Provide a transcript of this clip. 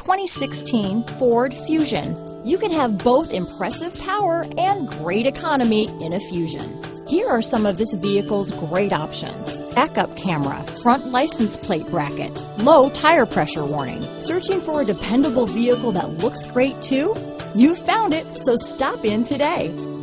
2016 Ford Fusion. You can have both impressive power and great economy in a Fusion. Here are some of this vehicle's great options: backup camera, front license plate bracket, low tire pressure warning. Searching for a dependable vehicle that looks great too? You found it, so stop in today.